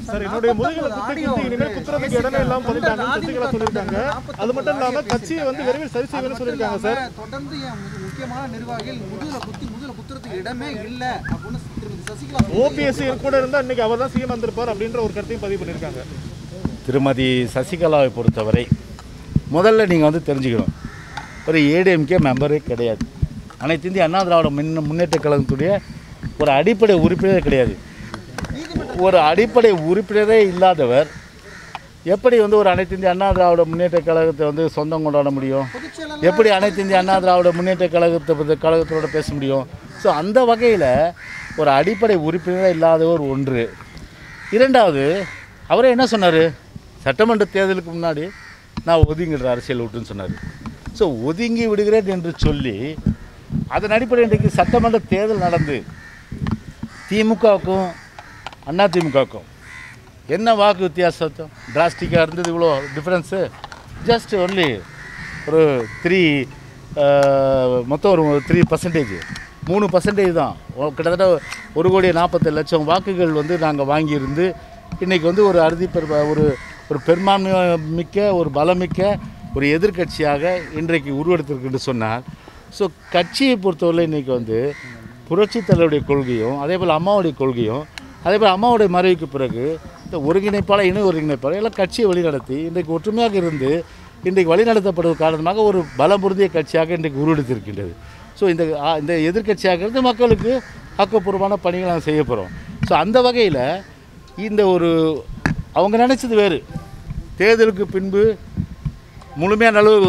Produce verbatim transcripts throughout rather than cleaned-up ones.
Sir என்னுடைய முதுகில குத்தி குத்தி இனிமேல் குத்துறதுக்கு இடமே இல்லாம பண்ணிட்டாங்க சசிகலா சொல்லிருக்காங்க. அது மட்டும் இல்லாம கட்சியை வந்து விரைவில் சரி செய்வேன்னு சொல்லிருக்காங்க சார். தொடர்ந்து முக்கியமான நிர்வாகிகள் முதுகில குத்தி முதுகில குத்துறதுக்கு இடமே இல்ல அப்படின்னு திருமதி சசிகலா ஓபிஎஸ் கூட இருந்தா இன்னைக்கு அவர் தான் சிஎம் வந்திருப்பார் அப்படின்ற ஒரு கருத்தையும் பதிவு பண்ணியிருக்காங்க. திருமதி சசிகலாவை பொறுத்தவரை முதல்ல நீங்கள் வந்து தெரிஞ்சுக்கணும், ஒரு ஏடிஎம்கே மெம்பரே கிடையாது. அனைத்து இந்திய அண்ணா திராவிட முன்ன முன்னேற்ற கழகத்துடைய ஒரு அடிப்படை உறுப்பினரே கிடையாது. ஒரு அடிப்படை உறுப்பினரே இல்லாதவர் எப்படி வந்து ஒரு அனைத்து இந்திய அண்ணா திராவிட முன்னேற்ற கழகத்தை வந்து சொந்தம் கொண்டாட முடியும்? எப்படி அனைத்து இந்திய அண்ணா திராவிட முன்னேற்ற கழகத்தை பற்றி கழகத்தோட பேச முடியும்? ஸோ அந்த வகையில் ஒரு அடிப்படை உறுப்பினரே இல்லாதவர் ஒன்று. இரண்டாவது, அவரே என்ன சொன்னார், சட்டமன்ற தேர்தலுக்கு முன்னாடி நான் ஒதுங்கிடுற அரசியல் விட்டுன்னு சொன்னார். ஸோ ஒதுங்கி விடுகிறேன் என்று சொல்லி அதன் அடிப்படையில் இன்றைக்கு சட்டமன்ற தேர்தல் நடந்து திமுகவுக்கும் அண்ணா திமுகவுக்கும் என்ன வாக்கு வித்தியாசம் டிராஸ்டிக்காக இருந்தது? இவ்வளோ டிஃப்ரென்ஸு ஜஸ்ட் ஒன்லி ஒரு த்ரீ மொத்தம் ஒரு த்ரீ பர்சன்டேஜ் மூணு பர்சன்டேஜ் தான். கிட்டத்தட்ட ஒரு கோடி நாற்பத்தேழு லட்சம் வாக்குகள் வந்து நாங்கள் வாங்கியிருந்து இன்றைக்கி வந்து ஒரு அறுதி பெரு ஒரு ஒரு பெரும்பான்மை மிக்க ஒரு பலமிக்க ஒரு எதிர்கட்சியாக இன்றைக்கு உருவெடுத்திருக்குன்னு சொன்னால், ஸோ கட்சியை பொறுத்தவரை இன்றைக்கி வந்து புரட்சித் தலைவருடைய கொள்கையும் அதே போல் அம்மாவுடைய கொள்கையும் அதே போல் அம்மாவுடைய மறைவுக்கு பிறகு இந்த ஒருங்கிணைப்பாளர் இணை ஒருங்கிணைப்பாளர் எல்லாம் கட்சியை வழிநடத்தி இன்றைக்கு ஒற்றுமையாக இருந்து இன்றைக்கு வழிநடத்தப்படுவது காரணமாக ஒரு பலமுறுதிய கட்சியாக இன்றைக்கு உருவெடுத்திருக்கின்றது. ஸோ இந்த இந்த எதிர்கட்சியாக இருந்து மக்களுக்கு ஆக்கப்பூர்வமான பணிகளை நாங்கள் செய்ய போகிறோம். ஸோ அந்த வகையில் இந்த ஒரு அவங்க நினச்சது வேறு. தேர்தலுக்கு பின்பு முழுமையான அளவு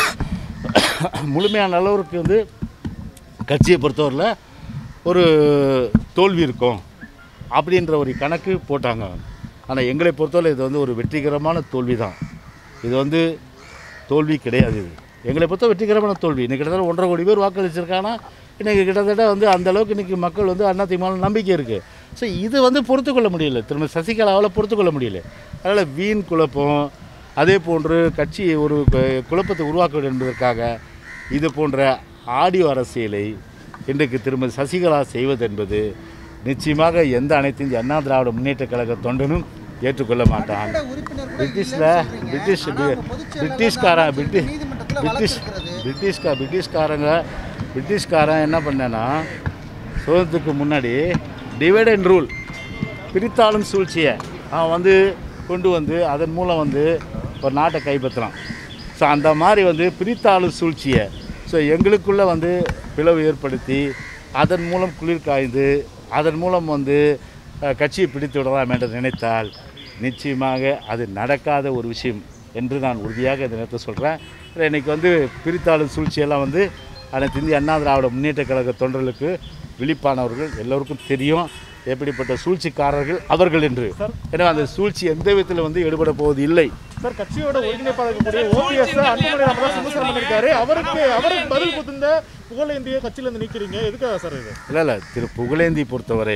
முழுமையான அளவுக்கு வந்து கட்சியை பொறுத்தவரையில் ஒரு தோல்வி இருக்கும் அப்படின்ற ஒரு கணக்கு போட்டாங்க. ஆனால் எங்களை பொறுத்தவரை இது வந்து ஒரு வெற்றிகரமான தோல்வி தான். இது வந்து தோல்வி கிடையாது. இது எங்களை பொறுத்த வெற்றிகரமான தோல்வி. இன்றைக்கி கிட்டத்தட்ட ஒன்றரை கோடி பேர் வாக்களிச்சிருக்காங்கன்னா இன்றைக்கி கிட்டத்தட்ட வந்து அந்தளவுக்கு இன்றைக்கி மக்கள் வந்து அதிமுக நம்பிக்கை இருக்குது. ஸோ இது வந்து பொறுத்துக்கொள்ள முடியல, திரும்ப சசிகலாவால் பொறுத்துக்கொள்ள முடியல. அதனால் வீண் குழப்பம், அதே போன்று கட்சி ஒரு குழப்பத்தை உருவாக்க வேண்டும் என்பதற்காக இது போன்ற ஆடியோ அரசியலை இன்றைக்கு திருமதி சசிகலா செய்வது என்பது நிச்சயமாக எந்த அனைத்து இந்திய அண்ணா திராவிட முன்னேற்ற கழக தொண்டனும் ஏற்றுக்கொள்ள மாட்டான். பிரிட்டிஷில் பிரிட்டிஷ் பிரிட்டிஷ்காரன் பிரிட்டிஷ் பிரிட்டிஷ் பிரிட்டிஷ்கா பிரிட்டிஷ்காரங்க பிரிட்டிஷ்காரன் என்ன பண்ணேன்னா சுதந்திரத்துக்கு முன்னாடி டிவைட் அண்ட் ரூல் பிரித்தாளும் சூழ்ச்சியை அவன் வந்து கொண்டு வந்து அதன் மூலம் வந்து ஒரு நாட்டை கைப்பற்றலாம். ஸோ அந்த மாதிரி வந்து பிரித்தாளும் சூழ்ச்சியை ஸோ எங்களுக்குள்ளே வந்து பிளவு ஏற்படுத்தி அதன் மூலம் குளிர் காய்ந்து அதன் மூலம் வந்து கட்சியை பிடித்து விடலாம் என்று நினைத்தால் நிச்சயமாக அது நடக்காத ஒரு விஷயம் என்று நான் உறுதியாக இந்த நேரத்தை சொல்கிறேன். இன்றைக்கி வந்து பிரித்தாளும் சூழ்ச்சியெல்லாம் வந்து அனைத்து இந்திய அண்ணா திராவிட முன்னேற்ற கழக தொண்டர்களுக்கு விழிப்பானவர்கள் எல்லோருக்கும் தெரியும் எப்படிப்பட்ட சூழ்ச்சிக்காரர்கள் அவர்கள் என்று. எனவே அந்த சூழ்ச்சி எந்த விதத்தில் வந்து ஈடுபட போவது இல்லை. சார் கட்சியோட ஒருங்கிணைப்பாளர் ஓபிஎஸ் அன்புமணி ராமதாஸ் விமர்சனம் பண்ணியிருக்காரு. அவருக்கு அவருக்கு பதில் கொடுத்த புகழேந்தியை கட்சியிலேருந்து நீக்கிறீங்க, எதுக்காக சார் இது? இல்லை இல்லை திரு புகழேந்தி பொறுத்தவரை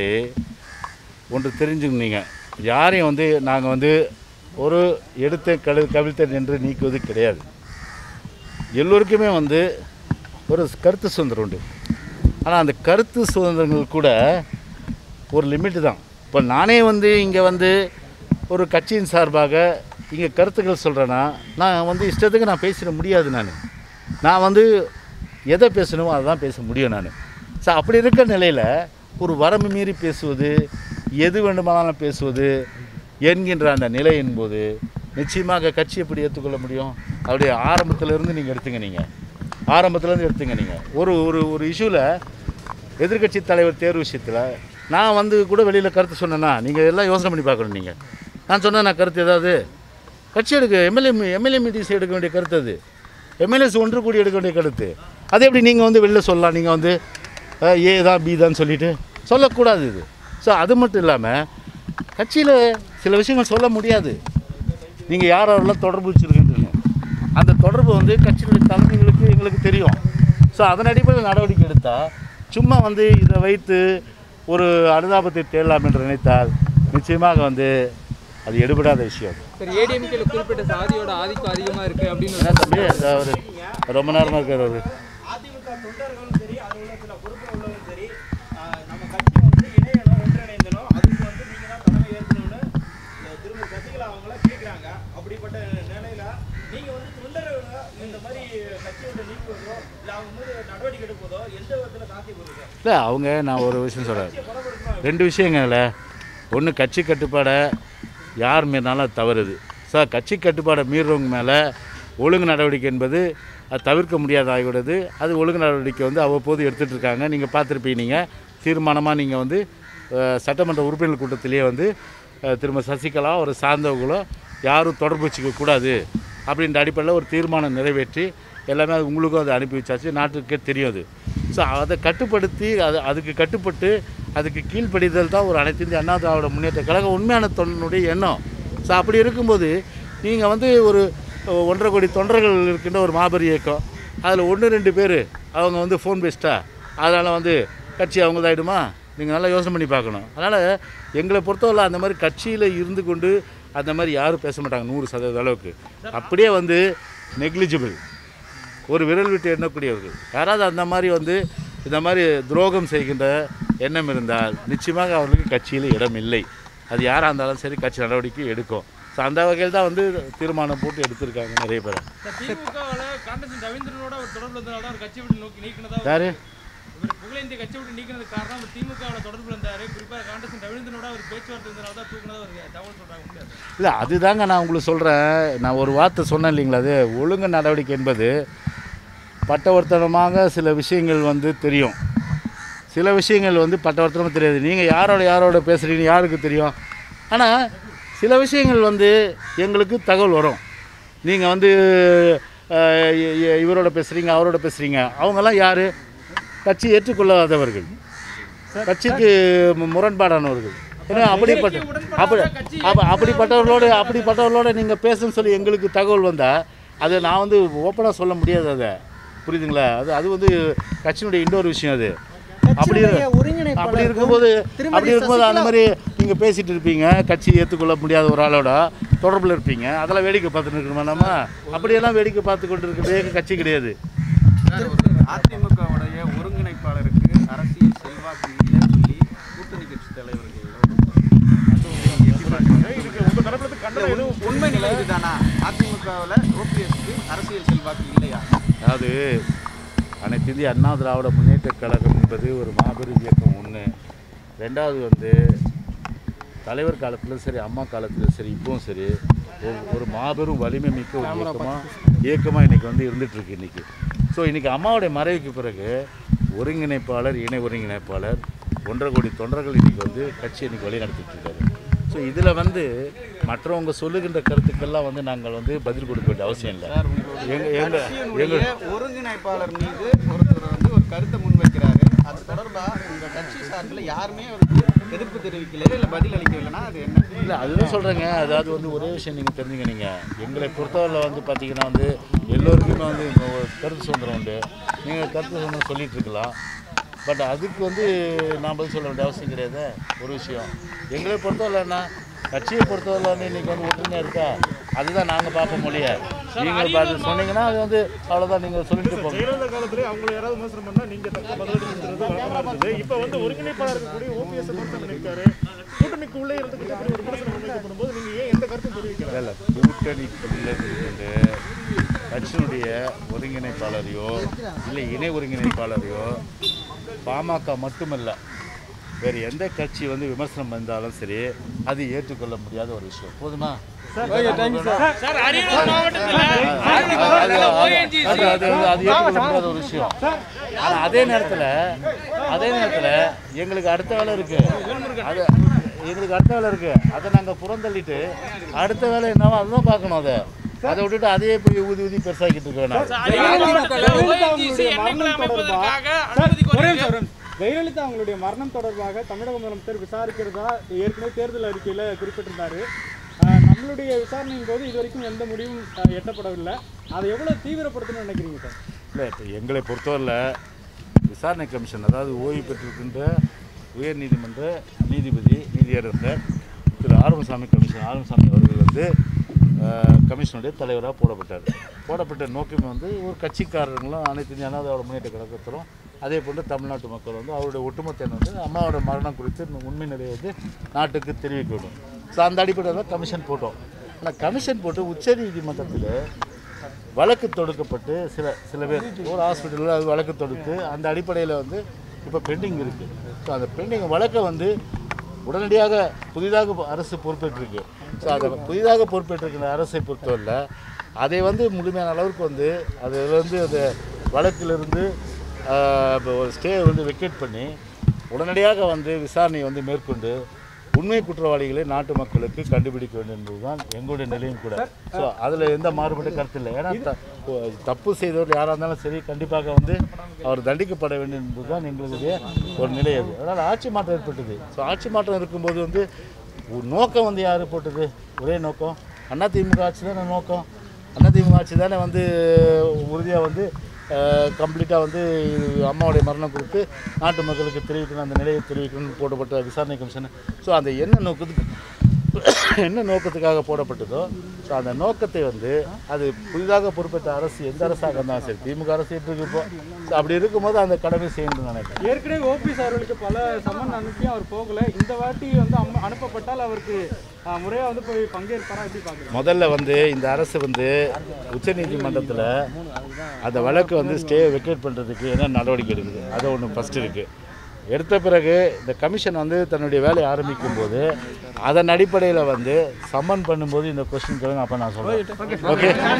ஒன்று தெரிஞ்சுக்கிங்க, யாரையும் வந்து நாங்கள் வந்து ஒரு எடுத்த கழு கவிழ்த்த என்று நீக்குவது கிடையாது. எல்லோருக்குமே வந்து ஒரு கருத்து சுதந்திரம் உண்டு. ஆனால் அந்த கருத்து சுதந்திரங்கள் கூட ஒரு லிமிட்டு தான். இப்போ நானே வந்து இங்கே வந்து ஒரு கட்சியின் சார்பாக இங்கே கருத்துக்கள் சொல்கிறேன்னா நான் வந்து இஷ்டத்துக்கு நான் பேசிட முடியாது. நான் நான் வந்து எதை பேசணுமோ அதை தான் பேச முடியும் நான். ஸோ அப்படி இருக்கிற நிலையில் ஒரு வரம்பு மீறி பேசுவது, எது வேண்டுமானாலும் பேசுவது என்கின்ற அந்த நிலை என்பது நிச்சயமாக கட்சி எப்படி ஏற்றுக்கொள்ள முடியும்? அப்படியே ஆரம்பத்திலேருந்து நீங்கள் எடுத்துங்க நீங்கள் ஆரம்பத்துலேருந்து எடுத்துங்க நீங்கள் ஒரு ஒரு ஒரு இஷ்யூவில் எதிர்கட்சி தலைவர் தேர்வு விஷயத்தில் நான் வந்து கூட வெளியில் கருத்து சொன்னேன்னா நீங்கள் எல்லாம் யோசனை பண்ணி பார்க்கணும். நீங்கள் நான் சொன்னேன் நான் கருத்து ஏதாவது கட்சி எடுக்க எம்எல்ஏ எம்எல்ஏ மீட்டிங்ஸ் எடுக்க வேண்டிய கருத்து, அது எம்எல்ஏஸ் ஒன்று கூடி எடுக்க வேண்டிய கருத்து. அதே எப்படி நீங்கள் வந்து வெளியில் சொல்லலாம்? நீங்கள் வந்து ஏ தான் பி தான் சொல்லிவிட்டு சொல்லக்கூடாது இது. ஸோ அது மட்டும் இல்லாமல் கட்சியில் சில விஷயங்கள் சொல்ல முடியாது. நீங்கள் யார் யாரெல்லாம் தொடர்பு வச்சுருக்கின்றீங்க அந்த தொடர்பு வந்து கட்சியினுடைய தலைமைகளுக்கு எங்களுக்கு தெரியும். ஸோ அதன் அடிப்படையில் நடவடிக்கை எடுத்தால் சும்மா வந்து இதை வைத்து ஒரு அனுதாபத்தை தேடலாம் என்று நினைத்தால் நிச்சயமாக வந்து அது எடுபடாத விஷயம். சார் ஏடிஎம்கேல குறிப்பிட்ட சாதியோட ஆதிக்கம் அதிகமாக இருக்குது அப்படின்னு என்ன தம்பி அவர் ரொம்ப நேரமாக இருக்கார். அவர் அதிமுக தொண்டர்களும் சரி அது உள்ள சில பொறுப்பு உள்ளவரும் சரி நம்ம கட்சி வந்து இணையெல்லாம் ஒன்றிணைந்தனும் அதுக்கு வந்து நீங்கள் தான் தலைமை ஏற்கணும்னு நீங்க வந்து தொண்டர்களை இந்த மாதிரி கட்சியோட நீக்குவதோ இல்ல அவங்க மீது நடவடிக்கை எடுப்பதோ எந்த விதத்துல சாத்தியப்படுது? இல்லை அவங்க நான் ஒரு விஷயம் சொல்கிறேன், ரெண்டு விஷயங்கள்ல ஒன்று கட்சி கட்டுப்பாடை யார் மீறினாலும் அது தவறுது சார். கட்சி கட்டுப்பாடை மீறுறவங்க மேலே ஒழுங்கு நடவடிக்கை என்பது அது தவிர்க்க முடியாத ஆகிவிடுது. அது ஒழுங்கு நடவடிக்கை வந்து அவ்வப்போது எடுத்துகிட்டு இருக்காங்க. நீங்கள் பார்த்துருப்பீங்க, நீங்கள் தீர்மானமாக நீங்கள் வந்து சட்டமன்ற உறுப்பினர் கூட்டத்திலேயே வந்து திரும்ப சசிகலா ஒரு சார்ந்தவங்களோ யாரும் தொடர்பு வச்சுக்க கூடாது அப்படின்ற அடிப்படையில் ஒரு தீர்மானம் நிறைவேற்றி எல்லாமே அது உங்களுக்கும் அதை அனுப்பி வச்சாச்சு, நாட்டுக்கே தெரியும் அது. ஸோ அதை கட்டுப்படுத்தி அது அதுக்கு கட்டுப்பட்டு அதுக்கு கீழ்ப்படிதல் தான் ஒரு அனைத்து இந்திய அண்ணா திராவிட முன்னேற்ற கழகம் உண்மையான தொண்டனுடைய எண்ணம். ஸோ அப்படி இருக்கும்போது நீங்கள் வந்து ஒரு ஒன்றரை கோடி தொண்டர்கள் இருக்கின்ற ஒரு மாபெரும் இயக்கம், அதில் ஒன்று ரெண்டு பேர் அவங்க வந்து ஃபோன் பேசிட்டா அதனால் வந்து கட்சி அவங்கதாயிடுமா? நீங்கள் நல்லா யோசனை பண்ணி பார்க்கணும். அதனால் எங்களை பொறுத்தவரை அந்த மாதிரி கட்சியில் இருந்து கொண்டு அந்த மாதிரி யாரும் பேச மாட்டாங்க நூறு சதவீத அளவுக்கு. அப்படியே வந்து நெக்லிஜிபிள் ஒரு விரல் விட்டு எண்ணக்கூடியவர்கள் யாராவது அந்த மாதிரி வந்து இந்த மாதிரி துரோகம் செய்கின்ற எண்ணம் இருந்தால் நிச்சயமாக அவர்களுக்கு கட்சியில் இடம் இல்லை. அது யாராக இருந்தாலும் சரி கட்சி நடவடிக்கை எடுக்கும். ஸோ அந்த வகையில் தான் வந்து தீர்மானம் போட்டு எடுத்திருக்காங்க நிறைய பேர். யார் புகழேந்தி கட்சி விட்டு நீக்கினது காரணம் திமுகவோட தொடர்பு இருந்தாரு, குறிப்பாக காங்கிரஸ் ரவீந்திரனோட ஒரு பேச்சுவார்த்தை இருந்தனால தான் தூக்குனதா ஒரு தகவல் சொல்றாங்க. இல்லை அதுதாங்க நான் உங்களுக்கு சொல்கிறேன். நான் ஒரு வார்த்தை சொன்னேன் இல்லைங்களா, அது ஒழுங்கு நடவடிக்கை என்பது பட்டவர்த்தனமாக சில விஷயங்கள் வந்து தெரியும், சில விஷயங்கள் வந்து பட்டவர்த்தனமாக தெரியாது. நீங்கள் யாரோட யாரோட பேசுகிறீங்க யாருக்கு தெரியும். ஆனால் சில விஷயங்கள் வந்து எங்களுக்கு தகவல் வரும். நீங்கள் வந்து இவரோட பேசுகிறீங்க அவரோட பேசுகிறீங்க, அவங்கெல்லாம் யார்? கட்சி ஏற்றுக்கொள்ளாதவர்கள், கட்சிக்கு முரண்பாடானவர்கள். ஏன்னா அப்படிப்பட்ட அப்படி அப்படிப்பட்டவர்களோடு அப்படிப்பட்டவர்களோட நீங்கள் பேசுன்னு சொல்லி எங்களுக்கு தகவல் வந்தால் அதை நான் வந்து ஓப்பனாக சொல்ல முடியாது. அதை புரியுதுங்களா? அது அது வந்து கட்சியினுடைய இன்னொரு விஷயம். அது அப்படி அப்படி இருக்கும்போது அப்படி இருக்கும்போது அந்த மாதிரி நீங்கள் பேசிகிட்டு இருப்பீங்க, கட்சி ஏற்றுக்கொள்ள முடியாத ஒரு ஆளோட தொடர்பில் இருப்பீங்க, அதெல்லாம் வேடிக்கை பார்த்துட்டு இருக்கணுமா? நம்ம அப்படியெல்லாம் வேடிக்கை பார்த்து கொண்டு இருக்கிறதே கட்சி கிடையாது. அதிமுகவுடைய ஒருங்கிணைப்பாளருக்கு அரசியல் செல்வாக்கு இல்லை சொல்லி கூட்டணி கட்சி தலைவர்கள் உண்மை நிலை இதுதானா? அதிமுகவில் ஓபிஎஸ்க்கு அரசியல் செல்வாக்கு இல்லையா? அதாவது அனைத்து இந்திய அண்ணா திராவிட முன்னேற்ற கழகம் என்பது ஒரு மாபெரும் இயக்கம் ஒன்று. ரெண்டாவது வந்து தலைவர் காலத்திலும் சரி அம்மா காலத்திலும் சரி இப்பவும் சரி ஒரு மாபெரும் வலிமை மிக்க ஒரு இயக்கமாக இயக்கமாக இன்றைக்கி வந்து இருந்துகிட்ருக்கு இன்றைக்கி. ஸோ இன்றைக்கி அம்மாவுடைய மறைவுக்கு பிறகு ஒருங்கிணைப்பாளர் இணை ஒருங்கிணைப்பாளர் ஒன்றரை கோடி தொண்டர்கள் இன்றைக்கி வந்து கட்சி இன்றைக்கி வழி நடத்திட்டுருக்காரு. ஸோ இதில் வந்து மற்றவங்க சொல்லுகின்ற கருத்துக்கெல்லாம் வந்து நாங்கள் வந்து பதில் கொடுக்க வேண்டிய அவசியம் இல்லை. எங்கள் எங்கள் எங்கள் ஒருங்கிணைப்பாளர் மீது ஒருத்தர் வந்து ஒரு கருத்தை முன்வைக்கிறாரு, அது தொடர்பாக உங்கள் கட்சி சார்பில் யாருமே அவருக்கு எதிர்ப்பு தெரிவிக்கல இல்லை பதில் அளிக்கவில்லைன்னா அது என்ன? இல்லை அதுதான் சொல்கிறேங்க. அதாவது வந்து ஒரே விஷயம் நீங்கள் தெரிஞ்சுங்க, நீங்கள் எங்களை பொறுத்தவரை வந்து பார்த்தீங்கன்னா வந்து எல்லோருக்குமே வந்து கருத்து சுதந்திரம் உண்டு. நீங்கள் கருத்து சுதந்திரம் சொல்லிகிட்டு இருக்கலாம், பட் அதுக்கு வந்து நான் பதில் சொல்ல வேண்டிய அவசியம் கிடையாது. ஒரு விஷயம் எங்களை பொறுத்தவரை என்ன, கட்சியை பொறுத்தவரை வந்து இன்றைக்கி வந்து ஒற்றுமையாக இருக்கா, அதுதான் நாங்கள் பார்ப்போம் மொழியை. நீங்கள் பார்த்து சொன்னீங்கன்னா அது வந்து அவ்வளோதான், நீங்கள் சொல்லிட்டு போங்க. ஜெயலலிதா காலத்திலே அவங்களை யாராவது விமர்சனம் பண்ணால் நீங்கள் தக்க பதிலளிக்கிறது வழக்கமாக இருக்குது. இப்போ வந்து ஒருங்கிணைப்பாளர் இருக்கக்கூடிய ஓபிஎஸ் விமர்சனம் பண்ணியிருக்காரு. கூட்டணிக்கு உள்ளே இருந்து ஒரு விமர்சனம் பண்ணிக்கப்படும் போது நீங்கள் ஏன் எந்த கருத்தும் தெரிவிக்கல? இல்லை கூட்டணிக்குள்ளே இருந்து கட்சியினுடைய ஒருங்கிணைப்பாளரையோ இல்லை இணை ஒருங்கிணைப்பாளரையோ பாமக மட்டுமல்ல வேறு எந்த கட்சி வந்து விமர்சனம் வந்தாலும் சரி அது ஏற்றுக்கொள்ள முடியாத ஒரு விஷயம். போதுமா? அது ஏற்றுக்கொள்ள முடியாத ஒரு விஷயம். ஆனால் அதே நேரத்தில் அதே நேரத்தில் எங்களுக்கு அடுத்த வேலை இருக்குது, அது எங்களுக்கு அடுத்த வேலை இருக்குது, அதை நாங்கள் புறந்தள்ளிட்டு அடுத்த வேலை என்னவோ அதுதான் பார்க்கணும். அதை அதை விட்டுட்டு அதையே போய் ஊதி ஊதி பெருசாக்கிட்டு இருக்க வேணாம். ஜெயலலிதா அவங்களுடைய மரணம் தொடர்பாக தமிழக முதலமைச்சர் விசாரிக்கிறதா ஏற்கனவே தேர்தல் அறிக்கையில் குறிப்பிட்டிருந்தார். நம்மளுடைய விசாரணையின் போது இது வரைக்கும் எந்த முடிவும் எட்டப்படவில்லை. அதை எவ்வளோ தீவிரப்படுத்தணும்னு நினைக்கிறீங்க சார்? இல்லை, இப்போ எங்களை பொறுத்தவரையில் விசாரணை கமிஷன், அதாவது ஓய்வு பெற்றிருக்கின்ற உயர் நீதிமன்ற நீதிபதி நீதியரசர் திரு ஆறுமுகசாமி கமிஷன் ஆறுமுகசாமி அவர்கள் வந்து கமிஷனுடைய தலைவராக போடப்பட்டார். போடப்பட்ட நோக்கம் வந்து ஒரு கட்சிக்காரர்களும் அனைத்து இந்திய அண்ணா திராவிட முன்னேற்ற கழகத்திலும் அதே போன்று தமிழ்நாட்டு மக்கள் வந்து அவருடைய ஒட்டுமொத்த எண்ணம் வந்து அம்மாவோட மரணம் குறித்து உண்மை நிலையை வந்து நாட்டுக்கு தெரிவிக்க வேண்டும். ஸோ அந்த அடிப்படையில் கமிஷன் போட்டோம். ஆனால் கமிஷன் போட்டு உச்ச நீதிமன்றத்தில் வழக்கு தொடுக்கப்பட்டு சில சில பேர் ஒரு ஹாஸ்பிட்டலில் அது வழக்கு தொடுத்து அந்த அடிப்படையில் வந்து இப்போ பெண்டிங் இருக்குது. ஸோ அந்த பெண்டிங் வழக்கை வந்து உடனடியாக புதிதாக அரசு பொறுப்பேற்றிருக்கு. ஸோ அதை புதிதாக பொறுப்பேற்றிருக்கிற அரசை பொறுத்தவரை அதை வந்து முழுமையான அளவுக்கு வந்து அதில் வந்து அந்த வழக்கிலிருந்து ஒரு ஸ்டே வந்து வெக்கேட் பண்ணி உடனடியாக வந்து விசாரணையை வந்து மேற்கொண்டு உண்மை குற்றவாளிகளை நாட்டு மக்களுக்கு கண்டுபிடிக்க வேண்டும் என்பதுதான் எங்களுடைய நிலையும் கூட. ஸோ அதில் எந்த மாறுபட்ட கருத்து இல்லை. ஏன்னா த தப்பு செய்தவர் யாராக இருந்தாலும் சரி கண்டிப்பாக வந்து அவர் தண்டிக்கப்பட வேண்டும் என்பதுதான் எங்களுடைய ஒரு நிலை. அது அதனால் ஆட்சி மாற்றம் ஏற்பட்டது. ஸோ ஆட்சி மாற்றம் இருக்கும்போது வந்து நோக்கம் வந்து யார் போட்டது? ஒரே நோக்கம் அதிமுக ஆட்சி தானே நோக்கம். அதிமுக ஆட்சி தானே வந்து உறுதியாக வந்து கம்ப்ளீட்டாக வந்து அம்மாவுடைய மரணம் குறித்து நாட்டு மக்களுக்கு தெரிவிக்கணும், அந்த நிலையை தெரிவிக்கணும்னு போடப்பட்ட விசாரணை கமிஷன். ஸோ அந்த என்ன நோக்கத்துக்கு என்ன நோக்கத்துக்காக போடப்பட்டதோ ஸோ அந்த நோக்கத்தை வந்து அது புதிதாக பொறுப்பேற்ற அரசு எந்த அரசாக இருந்தாலும் சரி திமுக அரசு இருக்கு இப்போ அப்படி இருக்கும்போது அந்த கடமை செய்யணும்னு நினைக்கிறேன். ஏற்கனவே ஓபிஎஸ் அவர்களுக்கு பல சம்மன் அனுப்பியும் அவர் போகலை. இந்த வாட்டி வந்து அம் அனுப்பப்பட்டால் அவருக்கு முறையாக வந்து போய் பங்கேற்பாரா எப்படி பார்க்குறேன்? முதல்ல வந்து இந்த அரசு வந்து உச்சநீதிமன்றத்தில் அந்த வழக்கு வந்து ஸ்டே வெக்கேட் பண்ணுறதுக்கு என்ன நடவடிக்கை எடுக்குது அது ஒன்று ஃபஸ்ட்டு இருக்குது. எடுத்த பிறகு இந்த கமிஷன் வந்து தன்னுடைய வேலையை ஆரம்பிக்கும் போது அதன் அடிப்படையில் வந்து சம்மன் பண்ணும்போது இந்த கொஸ்டின் கேளுங்க, அப்போ நான் சொல்கிறேன். ஓகே.